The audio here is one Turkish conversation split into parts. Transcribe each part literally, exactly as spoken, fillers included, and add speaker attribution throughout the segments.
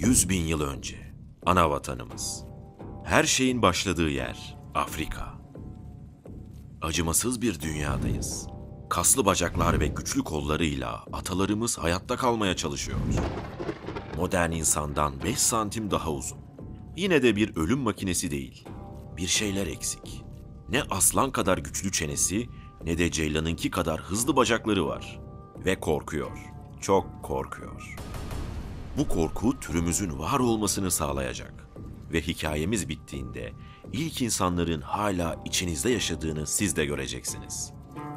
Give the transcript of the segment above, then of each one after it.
Speaker 1: Yüz bin yıl önce, ana vatanımız. Her şeyin başladığı yer, Afrika. Acımasız bir dünyadayız. Kaslı bacaklar ve güçlü kollarıyla atalarımız hayatta kalmaya çalışıyor. Modern insandan beş santim daha uzun. Yine de bir ölüm makinesi değil. Bir şeyler eksik. Ne aslan kadar güçlü çenesi, ne de ceylanınki kadar hızlı bacakları var. Ve korkuyor. Çok korkuyor. Bu korku türümüzün var olmasını sağlayacak. Ve hikayemiz bittiğinde ilk insanların hala içinizde yaşadığını siz de göreceksiniz.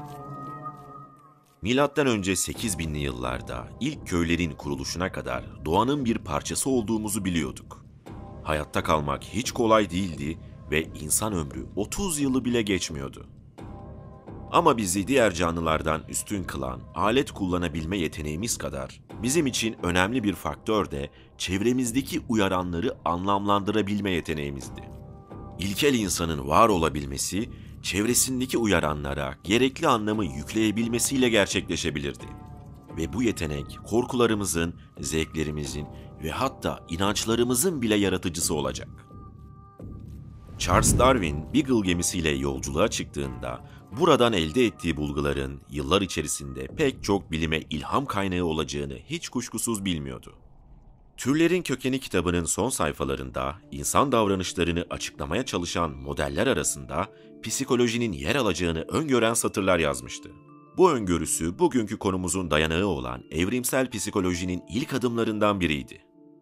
Speaker 1: Milattan önce sekiz binli yıllarda ilk köylerin kuruluşuna kadar doğanın bir parçası olduğumuzu biliyorduk. Hayatta kalmak hiç kolay değildi ve insan ömrü otuz yılı bile geçmiyordu. Ama bizi diğer canlılardan üstün kılan alet kullanabilme yeteneğimiz kadar bizim için önemli bir faktör de çevremizdeki uyaranları anlamlandırabilme yeteneğimizdi. İlkel insanın var olabilmesi, çevresindeki uyaranlara gerekli anlamı yükleyebilmesiyle gerçekleşebilirdi. Ve bu yetenek korkularımızın, zevklerimizin ve hatta inançlarımızın bile yaratıcısı olacak. Charles Darwin Beagle gemisiyle yolculuğa çıktığında buradan elde ettiği bulguların yıllar içerisinde pek çok bilime ilham kaynağı olacağını hiç kuşkusuz bilmiyordu. Türlerin Kökeni kitabının son sayfalarında insan davranışlarını açıklamaya çalışan modeller arasında psikolojinin yer alacağını öngören satırlar yazmıştı. Bu öngörüsü bugünkü konumuzun dayanağı olan evrimsel psikolojinin ilk adımlarından biriydi.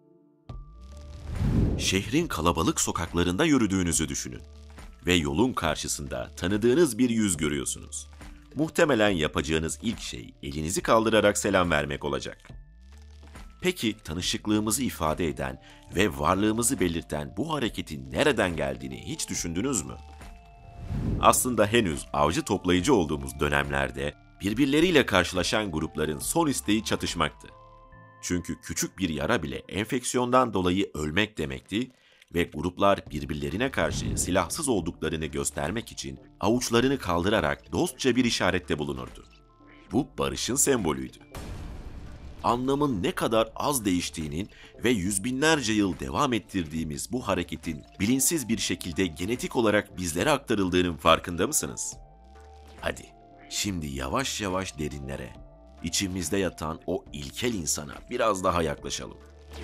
Speaker 1: Şehrin kalabalık sokaklarında yürüdüğünüzü düşünün ve yolun karşısında tanıdığınız bir yüz görüyorsunuz. Muhtemelen yapacağınız ilk şey elinizi kaldırarak selam vermek olacak. Peki tanışıklığımızı ifade eden ve varlığımızı belirten bu hareketin nereden geldiğini hiç düşündünüz mü? Aslında henüz avcı toplayıcı olduğumuz dönemlerde birbirleriyle karşılaşan grupların son isteği çatışmaktı. Çünkü küçük bir yara bile enfeksiyondan dolayı ölmek demekti ve gruplar birbirlerine karşı silahsız olduklarını göstermek için avuçlarını kaldırarak dostça bir işarette bulunurdu. Bu barışın sembolüydü. Anlamın ne kadar az değiştiğinin ve yüz binlerce yıl devam ettirdiğimiz bu hareketin bilinçsiz bir şekilde genetik olarak bizlere aktarıldığının farkında mısınız? Hadi, şimdi yavaş yavaş derinlere, içimizde yatan o ilkel insana biraz daha yaklaşalım.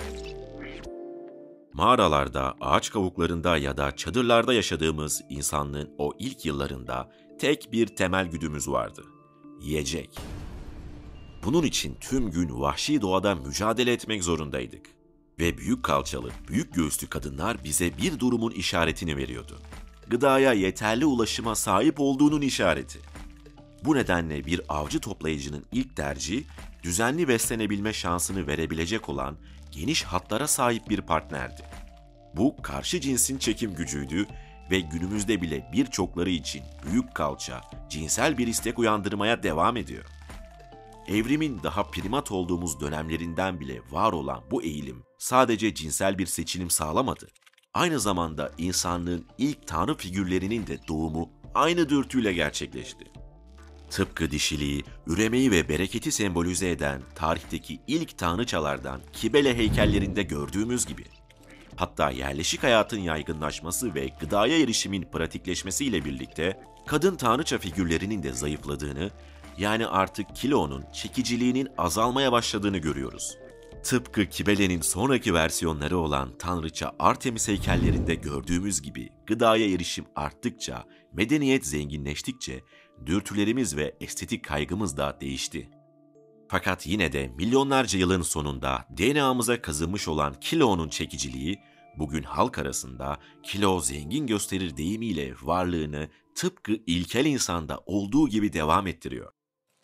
Speaker 1: Mağaralarda, ağaç kavuklarında ya da çadırlarda yaşadığımız insanlığın o ilk yıllarında tek bir temel güdümüz vardı: yiyecek. Bunun için tüm gün vahşi doğada mücadele etmek zorundaydık. Ve büyük kalçalı, büyük göğüslü kadınlar bize bir durumun işaretini veriyordu. Gıdaya yeterli ulaşıma sahip olduğunun işareti. Bu nedenle bir avcı toplayıcının ilk tercihi, düzenli beslenebilme şansını verebilecek olan geniş hatlara sahip bir partnerdi. Bu karşı cinsin çekim gücüydü ve günümüzde bile birçokları için büyük kalça, cinsel bir istek uyandırmaya devam ediyor. Evrimin daha primat olduğumuz dönemlerinden bile var olan bu eğilim sadece cinsel bir seçilim sağlamadı. Aynı zamanda insanlığın ilk tanrı figürlerinin de doğumu aynı dürtüyle gerçekleşti. Tıpkı dişiliği, üremeyi ve bereketi sembolize eden tarihteki ilk tanrıçalardan Kibele heykellerinde gördüğümüz gibi. Hatta yerleşik hayatın yaygınlaşması ve gıdaya erişimin pratikleşmesiyle birlikte kadın tanrıça figürlerinin de zayıfladığını, yani artık kilonun çekiciliğinin azalmaya başladığını görüyoruz. Tıpkı Kibele'nin sonraki versiyonları olan tanrıça Artemis heykellerinde gördüğümüz gibi gıdaya erişim arttıkça, medeniyet zenginleştikçe dürtülerimiz ve estetik kaygımız da değişti. Fakat yine de milyonlarca yılın sonunda D N A'mıza kazınmış olan kilonun çekiciliği, bugün halk arasında kilo zengin gösterir deyimiyle varlığını tıpkı ilkel insanda olduğu gibi devam ettiriyor.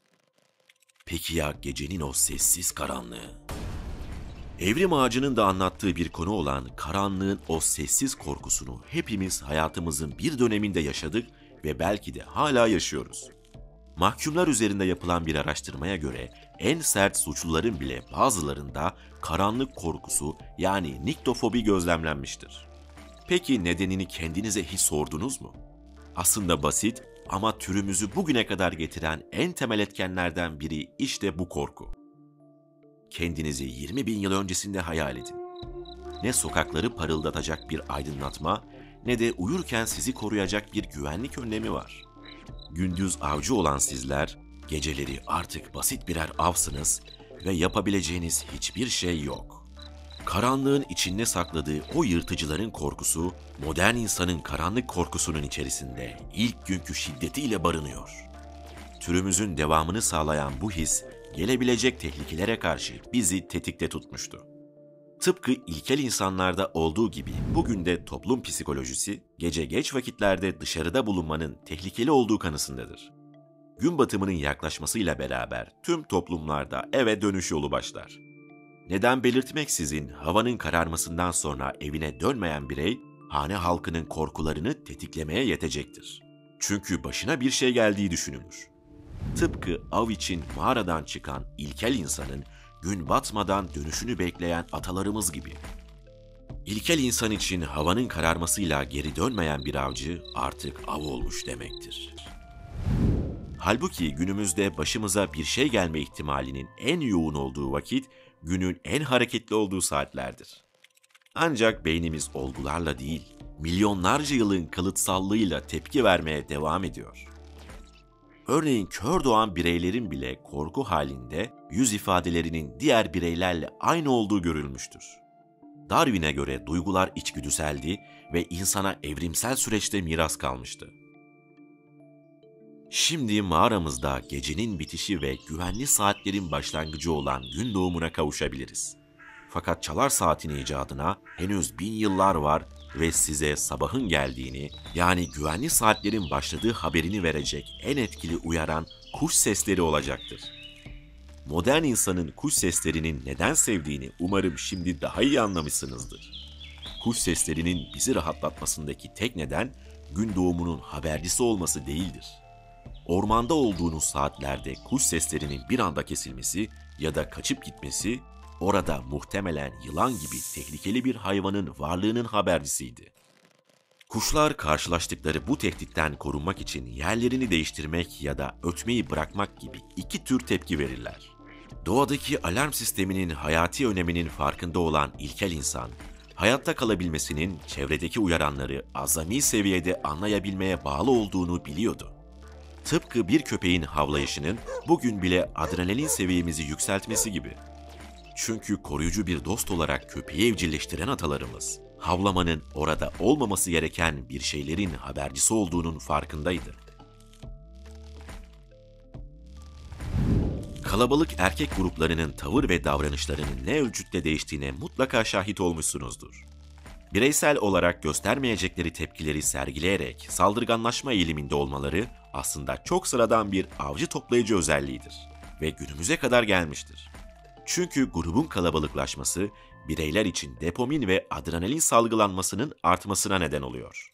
Speaker 1: Peki ya gecenin o sessiz karanlığı? Evrim Ağacı'nın da anlattığı bir konu olan karanlığın o sessiz korkusunu hepimiz hayatımızın bir döneminde yaşadık ve belki de hala yaşıyoruz. Mahkumlar üzerinde yapılan bir araştırmaya göre en sert suçluların bile bazılarında karanlık korkusu, yani niktofobi gözlemlenmiştir. Peki nedenini kendinize hiç sordunuz mu? Aslında basit ama türümüzü bugüne kadar getiren en temel etkenlerden biri işte bu korku. Kendinizi yirmi bin yıl öncesinde hayal edin. ne sokakları parıldatacak bir aydınlatma, ne de uyurken sizi koruyacak bir güvenlik önlemi var. Gündüz avcı olan sizler, geceleri artık basit birer avsınız ve yapabileceğiniz hiçbir şey yok. Karanlığın içinde sakladığı o yırtıcıların korkusu, modern insanın karanlık korkusunun içerisinde ilk günkü şiddetiyle barınıyor. Türümüzün devamını sağlayan bu his, gelebilecek tehlikelere karşı bizi tetikte tutmuştu. Tıpkı ilkel insanlarda olduğu gibi bugün de toplum psikolojisi, gece geç vakitlerde dışarıda bulunmanın tehlikeli olduğu kanısındadır. Gün batımının yaklaşmasıyla beraber tüm toplumlarda eve dönüş yolu başlar. Neden belirtmeksizin havanın kararmasından sonra evine dönmeyen birey, hane halkının korkularını tetiklemeye yetecektir. Çünkü başına bir şey geldiği düşünülür. Tıpkı av için mağaradan çıkan ilkel insanın gün batmadan dönüşünü bekleyen atalarımız gibi. İlkel insan için havanın kararmasıyla geri dönmeyen bir avcı artık av olmuş demektir. Halbuki günümüzde başımıza bir şey gelme ihtimalinin en yoğun olduğu vakit, günün en hareketli olduğu saatlerdir. Ancak beynimiz olgularla değil, milyonlarca yılın kalıtsallığıyla tepki vermeye devam ediyor. Örneğin kör doğan bireylerin bile korku halinde yüz ifadelerinin diğer bireylerle aynı olduğu görülmüştür. Darwin'e göre duygular içgüdüseldi ve insana evrimsel süreçte miras kalmıştı. Şimdi mağaramızda gecenin bitişi ve güvenli saatlerin başlangıcı olan gün doğumuna kavuşabiliriz. Fakat çalar saatin icadına henüz bin yıllar var ve size sabahın geldiğini, yani güvenli saatlerin başladığı haberini verecek en etkili uyaran kuş sesleri olacaktır. Modern insanın kuş seslerinin neden sevdiğini umarım şimdi daha iyi anlamışsınızdır. Kuş seslerinin bizi rahatlatmasındaki tek neden gün doğumunun habercisi olması değildir. Ormanda olduğunuz saatlerde kuş seslerinin bir anda kesilmesi ya da kaçıp gitmesi, orada muhtemelen yılan gibi tehlikeli bir hayvanın varlığının habercisiydi. Kuşlar karşılaştıkları bu tehditten korunmak için yerlerini değiştirmek ya da ötmeyi bırakmak gibi iki tür tepki verirler. Doğadaki alarm sisteminin hayati öneminin farkında olan ilkel insan, hayatta kalabilmesinin çevredeki uyaranları azami seviyede anlayabilmeye bağlı olduğunu biliyordu. Tıpkı bir köpeğin havlayışının bugün bile adrenalin seviyemizi yükseltmesi gibi. Çünkü koruyucu bir dost olarak köpeği evcilleştiren atalarımız, havlamanın orada olmaması gereken bir şeylerin habercisi olduğunun farkındaydı. Kalabalık erkek gruplarının tavır ve davranışlarının ne ölçütte değiştiğine mutlaka şahit olmuşsunuzdur. Bireysel olarak göstermeyecekleri tepkileri sergileyerek saldırganlaşma eğiliminde olmaları aslında çok sıradan bir avcı toplayıcı özelliğidir ve günümüze kadar gelmiştir. Çünkü grubun kalabalıklaşması bireyler için dopamin ve adrenalin salgılanmasının artmasına neden oluyor.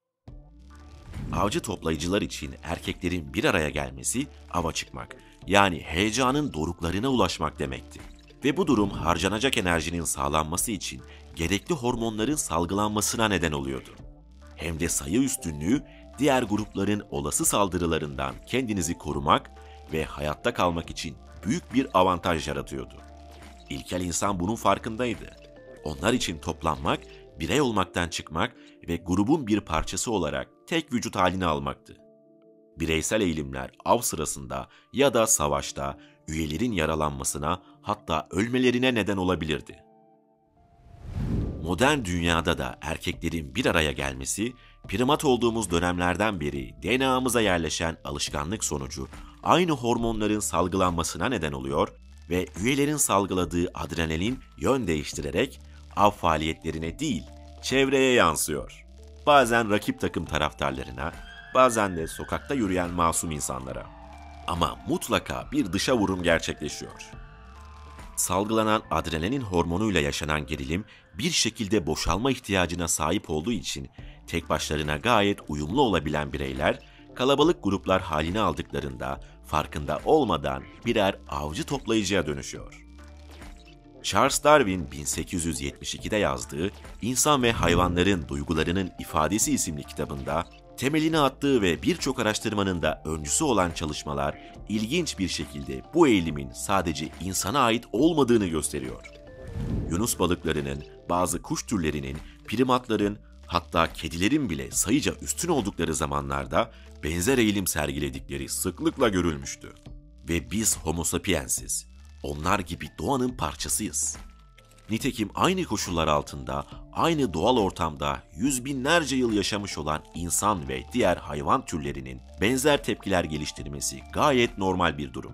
Speaker 1: Avcı toplayıcılar için erkeklerin bir araya gelmesi ava çıkmak, yani heyecanın doruklarına ulaşmak demekti. Ve bu durum harcanacak enerjinin sağlanması için gerekli hormonların salgılanmasına neden oluyordu. Hem de sayı üstünlüğü diğer grupların olası saldırılarından kendinizi korumak ve hayatta kalmak için büyük bir avantaj yaratıyordu. İlkel insan bunun farkındaydı. Onlar için toplanmak, birey olmaktan çıkmak ve grubun bir parçası olarak tek vücut halini almaktı. Bireysel eğilimler av sırasında ya da savaşta üyelerin yaralanmasına, hatta ölmelerine neden olabilirdi. Modern dünyada da erkeklerin bir araya gelmesi, primat olduğumuz dönemlerden beri D N A'mıza yerleşen alışkanlık sonucu aynı hormonların salgılanmasına neden oluyor ve üyelerin salgıladığı adrenalin yön değiştirerek av faaliyetlerine değil, çevreye yansıyor. Bazen rakip takım taraftarlarına, bazen de sokakta yürüyen masum insanlara. Ama mutlaka bir dışa vurum gerçekleşiyor. Salgılanan adrenalin hormonuyla yaşanan gerilim bir şekilde boşalma ihtiyacına sahip olduğu için tek başlarına gayet uyumlu olabilen bireyler kalabalık gruplar halini aldıklarında farkında olmadan birer avcı toplayıcıya dönüşüyor. Charles Darwin bin sekiz yüz yetmiş ikide yazdığı İnsan ve Hayvanların Duygularının İfadesi isimli kitabında temelini attığı ve birçok araştırmanın da öncüsü olan çalışmalar ilginç bir şekilde bu eğilimin sadece insana ait olmadığını gösteriyor. Yunus balıklarının, bazı kuş türlerinin, primatların, hatta kedilerin bile sayıca üstün oldukları zamanlarda benzer eğilim sergiledikleri sıklıkla görülmüştü. Ve biz Homo sapiensiz, onlar gibi doğanın parçasıyız. Nitekim aynı koşullar altında, aynı doğal ortamda yüz binlerce yıl yaşamış olan insan ve diğer hayvan türlerinin benzer tepkiler geliştirmesi gayet normal bir durum.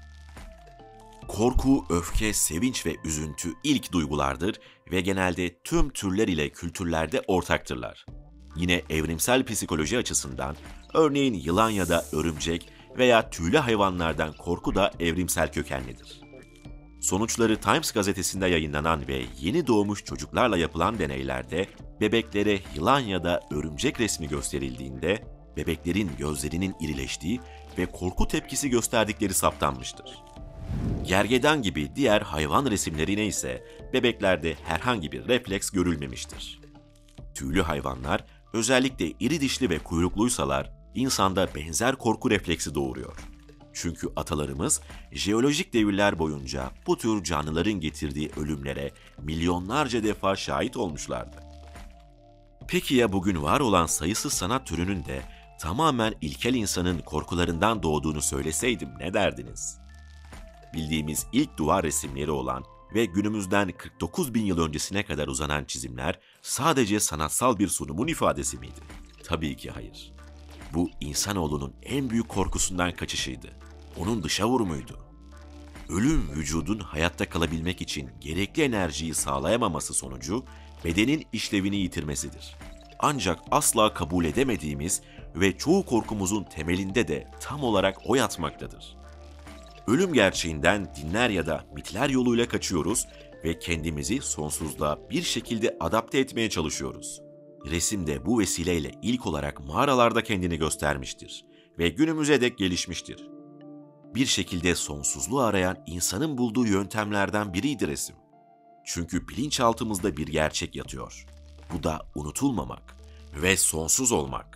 Speaker 1: Korku, öfke, sevinç ve üzüntü ilk duygulardır ve genelde tüm türler ile kültürlerde ortaktırlar. Yine evrimsel psikoloji açısından, örneğin yılan ya da örümcek veya tüylü hayvanlardan korku da evrimsel kökenlidir. Sonuçları Times gazetesinde yayınlanan ve yeni doğmuş çocuklarla yapılan deneylerde bebeklere yılan ya da örümcek resmi gösterildiğinde bebeklerin gözlerinin irileştiği ve korku tepkisi gösterdikleri saptanmıştır. Gergedan gibi diğer hayvan resimlerine ise bebeklerde herhangi bir refleks görülmemiştir. Tüylü hayvanlar, özellikle iri dişli ve kuyrukluysalar, insanda benzer korku refleksi doğuruyor. Çünkü atalarımız jeolojik devirler boyunca bu tür canlıların getirdiği ölümlere milyonlarca defa şahit olmuşlardı. Peki ya bugün var olan sayısız sanat türünün de tamamen ilkel insanın korkularından doğduğunu söyleseydim ne derdiniz? Bildiğimiz ilk duvar resimleri olan ve günümüzden kırk dokuz bin yıl öncesine kadar uzanan çizimler sadece sanatsal bir sunumun ifadesi miydi? Tabii ki hayır. Bu insanoğlunun en büyük korkusundan kaçışıydı. Onun dışa vurumuydu. Ölüm vücudun hayatta kalabilmek için gerekli enerjiyi sağlayamaması sonucu bedenin işlevini yitirmesidir. Ancak asla kabul edemediğimiz ve çoğu korkumuzun temelinde de tam olarak o yatmaktadır. Ölüm gerçeğinden dinler ya da mitler yoluyla kaçıyoruz ve kendimizi sonsuzluğa bir şekilde adapte etmeye çalışıyoruz. Resim de bu vesileyle ilk olarak mağaralarda kendini göstermiştir ve günümüze dek gelişmiştir. Bir şekilde sonsuzluğu arayan insanın bulduğu yöntemlerden biriydi resim. Çünkü bilinçaltımızda bir gerçek yatıyor. Bu da unutulmamak ve sonsuz olmak.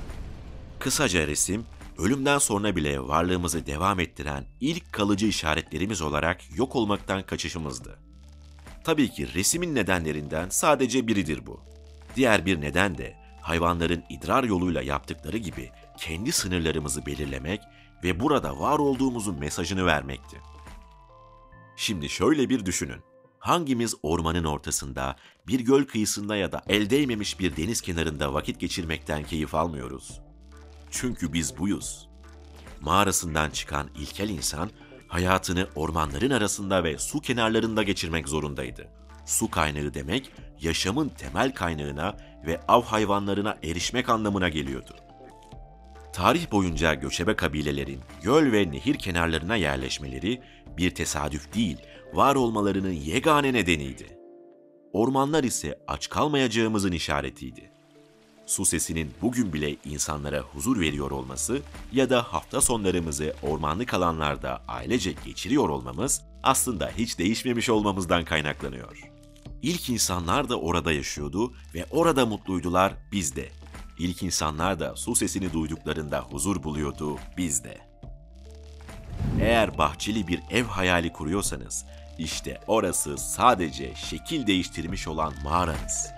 Speaker 1: Kısaca resim, ölümden sonra bile varlığımızı devam ettiren ilk kalıcı işaretlerimiz olarak yok olmaktan kaçışımızdı. Tabii ki resmin nedenlerinden sadece biridir bu. Diğer bir neden de hayvanların idrar yoluyla yaptıkları gibi kendi sınırlarımızı belirlemek ve burada var olduğumuzun mesajını vermekti. Şimdi şöyle bir düşünün. Hangimiz ormanın ortasında, bir göl kıyısında ya da el değmemiş bir deniz kenarında vakit geçirmekten keyif almıyoruz? Çünkü biz buyuz. Mağarasından çıkan ilkel insan, hayatını ormanların arasında ve su kenarlarında geçirmek zorundaydı. Su kaynağı demek, yaşamın temel kaynağına ve av hayvanlarına erişmek anlamına geliyordu. Tarih boyunca göçebe kabilelerin göl ve nehir kenarlarına yerleşmeleri bir tesadüf değil, var olmalarının yegane nedeniydi. Ormanlar ise aç kalmayacağımızın işaretiydi. Su sesinin bugün bile insanlara huzur veriyor olması ya da hafta sonlarımızı ormanlık alanlarda ailece geçiriyor olmamız aslında hiç değişmemiş olmamızdan kaynaklanıyor. İlk insanlar da orada yaşıyordu ve orada mutluydular, biz de. İlk insanlar da su sesini duyduklarında huzur buluyordu, biz de. Eğer bahçeli bir ev hayali kuruyorsanız, işte orası sadece şekil değiştirmiş olan mağaranız.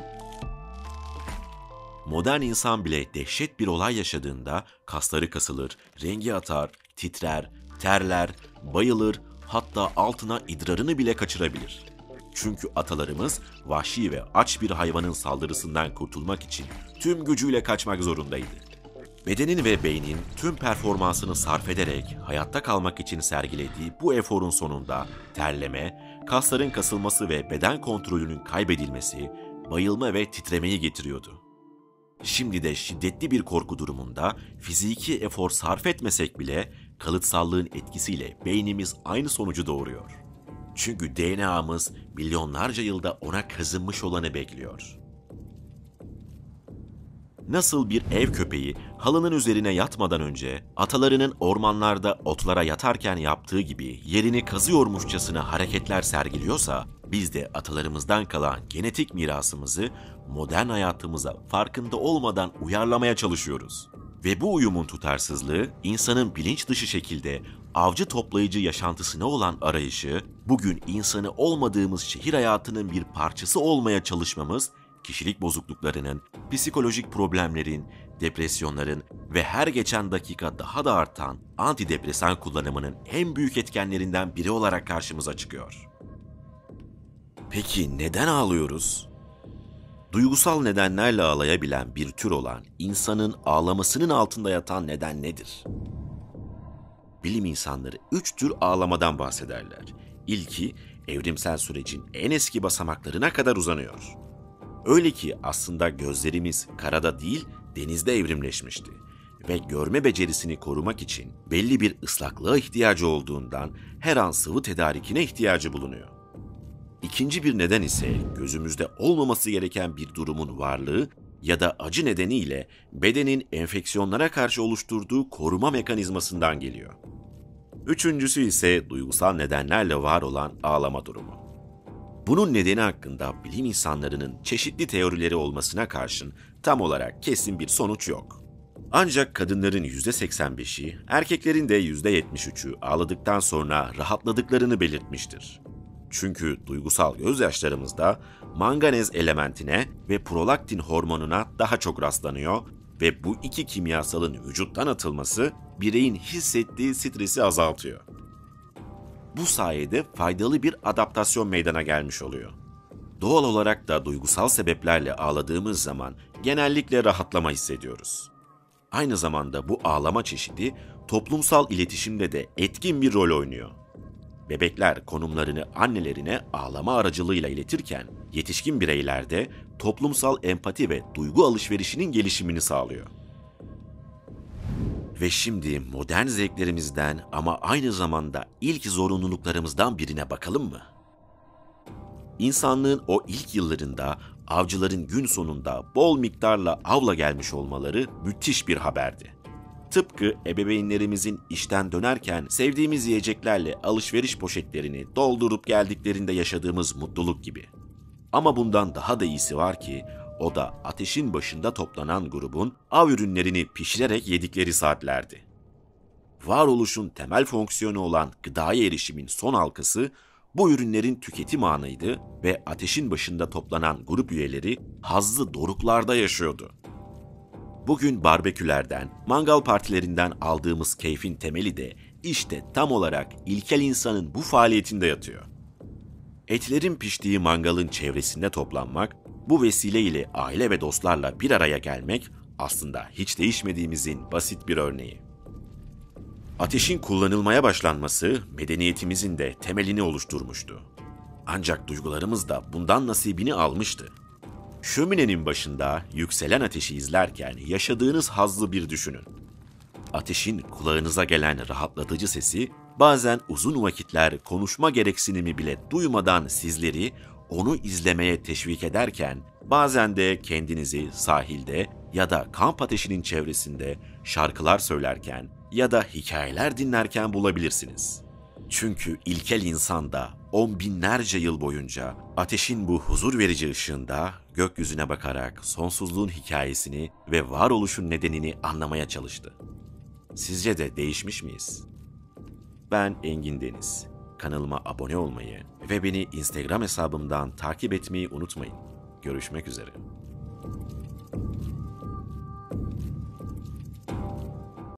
Speaker 1: Modern insan bile dehşet bir olay yaşadığında kasları kasılır, rengi atar, titrer, terler, bayılır, hatta altına idrarını bile kaçırabilir. Çünkü atalarımız vahşi ve aç bir hayvanın saldırısından kurtulmak için tüm gücüyle kaçmak zorundaydı. Bedenin ve beynin tüm performansını sarf ederek hayatta kalmak için sergilediği bu eforun sonunda terleme, kasların kasılması ve beden kontrolünün kaybedilmesi, bayılma ve titremeyi getiriyordu. Şimdi de şiddetli bir korku durumunda fiziki efor sarf etmesek bile kalıtsallığın etkisiyle beynimiz aynı sonucu doğuruyor. Çünkü D N A'mız milyonlarca yılda ona kazınmış olanı bekliyor. Nasıl bir ev köpeği halının üzerine yatmadan önce atalarının ormanlarda otlara yatarken yaptığı gibi yerini kazıyormuşçasına hareketler sergiliyorsa, biz de atalarımızdan kalan genetik mirasımızı modern hayatımıza farkında olmadan uyarlamaya çalışıyoruz. Ve bu uyumun tutarsızlığı, insanın bilinç dışı şekilde avcı toplayıcı yaşantısına olan arayışı, bugün insanı olmadığımız şehir hayatının bir parçası olmaya çalışmamız, kişilik bozukluklarının, psikolojik problemlerin, depresyonların ve her geçen dakika daha da artan antidepresan kullanımının en büyük etkenlerinden biri olarak karşımıza çıkıyor. Peki neden ağlıyoruz? Duygusal nedenlerle ağlayabilen bir tür olan insanın ağlamasının altında yatan neden nedir? Bilim insanları üç tür ağlamadan bahsederler. İlki, evrimsel sürecin en eski basamaklarına kadar uzanıyor. Öyle ki aslında gözlerimiz karada değil, denizde evrimleşmişti ve görme becerisini korumak için belli bir ıslaklığa ihtiyacı olduğundan her an sıvı tedarikine ihtiyacı bulunuyor. İkinci bir neden ise gözümüzde olmaması gereken bir durumun varlığı ya da acı nedeniyle bedenin enfeksiyonlara karşı oluşturduğu koruma mekanizmasından geliyor. Üçüncüsü ise duygusal nedenlerle var olan ağlama durumu. Bunun nedeni hakkında bilim insanlarının çeşitli teorileri olmasına karşın tam olarak kesin bir sonuç yok. Ancak kadınların yüzde seksen beşi, erkeklerin de yüzde yetmiş üçü ağladıktan sonra rahatladıklarını belirtmiştir. Çünkü duygusal gözyaşlarımızda manganez elementine ve prolaktin hormonuna daha çok rastlanıyor ve bu iki kimyasalın vücuttan atılması bireyin hissettiği stresi azaltıyor. Bu sayede faydalı bir adaptasyon meydana gelmiş oluyor. Doğal olarak da duygusal sebeplerle ağladığımız zaman genellikle rahatlama hissediyoruz. Aynı zamanda bu ağlama çeşidi toplumsal iletişimde de etkin bir rol oynuyor. Bebekler konumlarını annelerine ağlama aracılığıyla iletirken yetişkin bireylerde toplumsal empati ve duygu alışverişinin gelişimini sağlıyor. Ve şimdi modern zevklerimizden ama aynı zamanda ilk zorunluluklarımızdan birine bakalım mı? İnsanlığın o ilk yıllarında avcıların gün sonunda bol miktarla avla gelmiş olmaları müthiş bir haberdi. Tıpkı ebeveynlerimizin işten dönerken sevdiğimiz yiyeceklerle alışveriş poşetlerini doldurup geldiklerinde yaşadığımız mutluluk gibi. Ama bundan daha da iyisi var ki, o da ateşin başında toplanan grubun av ürünlerini pişirerek yedikleri saatlerdi. Varoluşun temel fonksiyonu olan gıdaya erişimin son halkası bu ürünlerin tüketim anıydı ve ateşin başında toplanan grup üyeleri hazzı doruklarda yaşıyordu. Bugün barbekülerden, mangal partilerinden aldığımız keyfin temeli de işte tam olarak ilkel insanın bu faaliyetinde yatıyor. Etlerin piştiği mangalın çevresinde toplanmak, bu vesileyle aile ve dostlarla bir araya gelmek aslında hiç değişmediğimizin basit bir örneği. Ateşin kullanılmaya başlanması medeniyetimizin de temelini oluşturmuştu. Ancak duygularımız da bundan nasibini almıştı. Şöminenin başında yükselen ateşi izlerken yaşadığınız hazzı bir düşünün. Ateşin kulağınıza gelen rahatlatıcı sesi bazen uzun vakitler konuşma gereksinimi bile duymadan sizleri onu izlemeye teşvik ederken bazen de kendinizi sahilde ya da kamp ateşinin çevresinde şarkılar söylerken ya da hikayeler dinlerken bulabilirsiniz. Çünkü ilkel insan da on binlerce yıl boyunca ateşin bu huzur verici ışığında gökyüzüne bakarak sonsuzluğun hikayesini ve varoluşun nedenini anlamaya çalıştı. Sizce de değişmiş miyiz? Ben Engin Deniz. Kanalıma abone olmayı ve beni Instagram hesabımdan takip etmeyi unutmayın. Görüşmek üzere.